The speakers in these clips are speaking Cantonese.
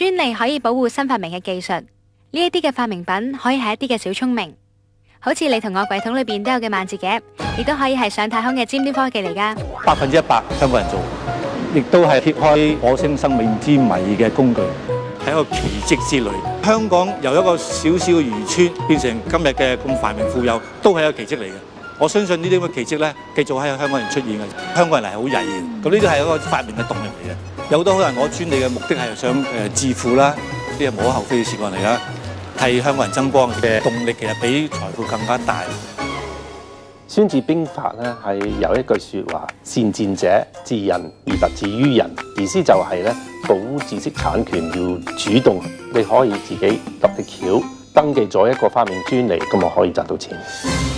專利可以保護新發明嘅技術，呢一啲嘅發明品可以係一啲嘅小聰明，好似你同我櫃桶裏邊都有嘅萬字夾，亦都可以係上太空嘅尖端科技嚟㗎。 100%香港人做，亦都係揭開火星生命之謎嘅工具，係一個奇蹟之旅。香港由一個小小嘅漁村變成今日嘅咁繁榮富有，都係一個奇蹟嚟嘅。我相信呢啲咁嘅奇蹟咧，繼續喺香港人出現嘅。香港人係好曳嘅，咁呢啲係一個發明嘅動力嚟嘅。有好多人攞專利嘅目的係想致富啦，呢啲係無可厚非嘅事幹嚟啦。替香港人爭光嘅動力其實比財富更加大。 孫子兵法咧係有一句説話：善戰者治人而不治於人，意思就係咧保護知識產權要主動，你可以自己揼啲橋登記咗一個發明專利，咁我可以賺到錢。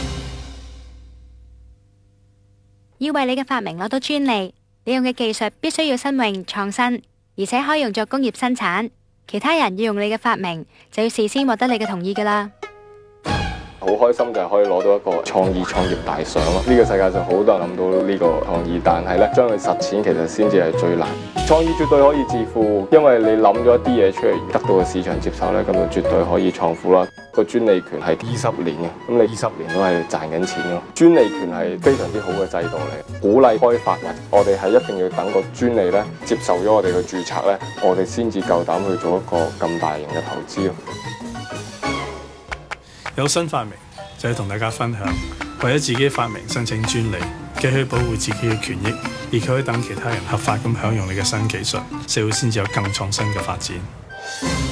要為你嘅發明攞到專利，你用嘅技術必須要新穎創新，而且可以用作工業生產。其他人要用你嘅發明，就要事先獲得你嘅同意㗎啦。 好開心就係可以攞到一個創業大獎咯！呢個世界上好多人諗到呢個創意，但係咧將佢實踐其實先至係最難。創意絕對可以致富，因為你諗咗一啲嘢出嚟，得到個市場接受咧，咁就絕對可以創富啦。個專利權係20年嘅，咁你20年都係賺緊錢咯。專利權係非常之好嘅制度嚟，鼓勵開發。我哋係一定要等個專利咧接受咗我哋嘅註冊咧，我哋先至夠膽去做一個咁大型嘅投資咯。 有新發明就係同大家分享，為咗自己發明申請專利，既可以保護自己嘅權益，亦可以等其他人合法咁享用你嘅新技術，社會先至有更創新嘅發展。